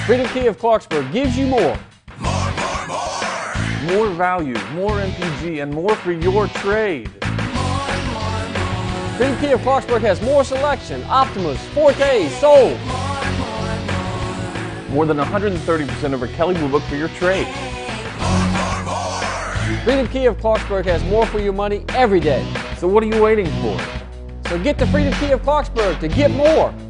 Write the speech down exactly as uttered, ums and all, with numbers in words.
Freedom Kia of Clarksburg gives you more. More, more, more. More value, more M P G, and more for your trade. Freedom Kia of Clarksburg has more selection. Optimas, Fortes, sold. More than one hundred thirty percent over Kelly Blue Book for your trade. More, more, more. Freedom Kia of Clarksburg has more for your money every day. So what are you waiting for? So get to Freedom Kia of Clarksburg to get more.